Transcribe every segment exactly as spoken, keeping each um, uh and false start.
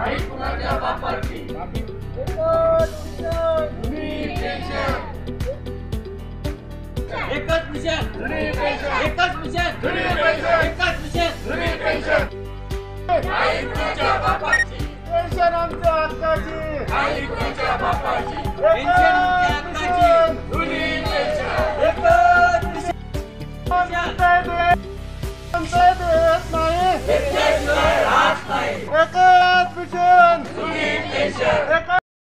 नाही कुणाच्या बापाची एकच मिशन जुनी पेन्शन एकच मिशन जुनी पेन्शन एकच मिशन जुनी पेन्शन नाही कुणाच्या बापाची पेन्शन आमच्या हक्काची नाही कुणाच्या बापाची पेन्शन आमच्या हक्काची जुनी पेन्शन एकच मिशन आमच्या देत नाही पेन्शनशिवाय राहत नाही एकच मिशन जुनी पेन्शन।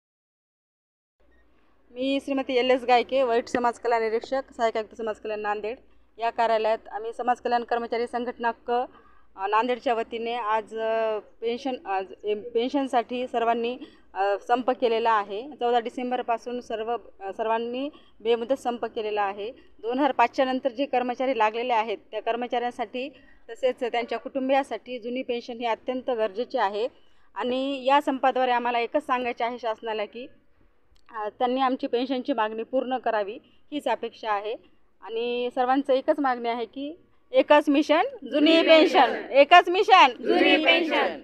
मी श्रीमती एल एस गायके, वैट समाज कल्याण निरीक्षक, सहाय्यक आयुक्त समाज कल्याण नांदेड या कार्यालयात आम्ही समाज कल्याण कर्मचारी संघटना क नांदेडच्या वतीने आज पेन्शन आज पेन्शनसाठी सर्वांनी संप केलेला आहे। चौदा डिसेंबरपासून सर्व सर्वांनी बेमुदत संप केलेला आहे। दोन हजार पाचच्या नंतर जे कर्मचारी लागलेले आहेत त्या कर्मचाऱ्यांसाठी तसेच त्यांच्या कुटुंबियासाठी जुनी पेन्शन ही अत्यंत गरजेची आहे आणि या संपाद्वारे आम्हाला एकच सांगायचे आहे शासनाला की त्यांनी आमची पेन्शनची मागणी पूर्ण करावी हीच अपेक्षा आहे आणि सर्वांचं एकच मागणी आहे की एकच मिशन जुनी पेन्शन एकच मिशन जुनी पेन्शन।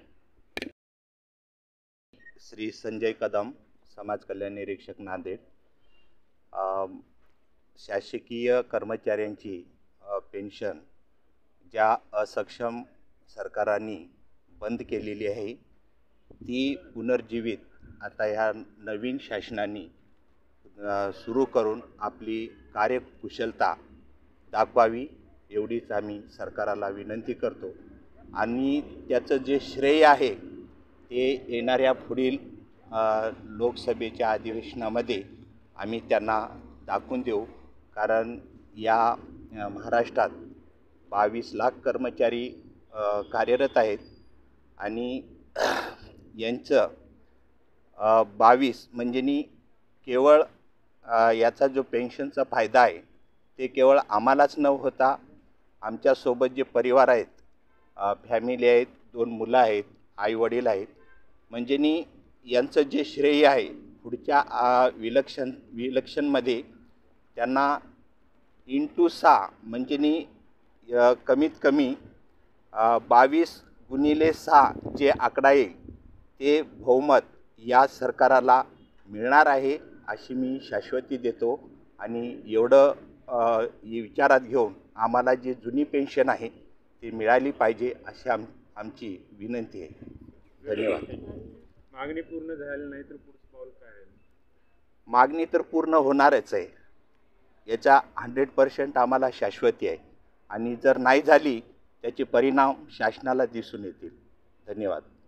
श्री संजय कदम, समाज कल्याण निरीक्षक नांदेड। शासकीय कर्मचाऱ्यांची पेन्शन ज्या असक्षम सरकारांनी बंद केलेली आहे ती पुनर्जीवित आता या नवीन शासनाने सुरू करून आपली कार्यकुशलता दाखवावी एवढीच आम्ही सरकारला विनंती करतो आणि त्याचं जे श्रेय आहे ते येणाऱ्या पुढील लोकसभेच्या अधिवेशनामध्ये आम्ही त्यांना दाखवून देऊ। कारण या महाराष्ट्रात बावीस लाख कर्मचारी कार्यरत आहेत आणि यांचं बावीस म्हणजे नी केवळ याचा जो पेन्शनचा फायदा आहे ते केवळ आम्हालाच न होता आमच्यासोबत जे परिवार आहेत, फॅमिली आहेत, दोन मुलं आहेत, आईवडील आहेत, म्हणजे नी यांचं जे श्रेय आहे पुढच्या विलक्षण विलक्षणमध्ये त्यांना इंटू सहा म्हणजे नी कमीत कमी बावीस गुणिले सहा जे आकडा येईल ते बहुमत या सरकाराला मिळणार आहे अशी मी शाश्वती देतो आणि एवढं विचारात घेऊन आम्हाला जी जुनी पेन्शन आहे ती मिळाली पाहिजे अशी आम आमची विनंती आहे। धन्यवाद। मागणी पूर्ण झाली नाही तर पुढचं पाऊल काय आहे? मागणी तर पूर्ण होणारच आहे, याचा हंड्रेड पर्सेंट आम्हाला शाश्वती आहे आणि जर नाही झाली त्याचे परिणाम शासनाला दिसून येतील। धन्यवाद।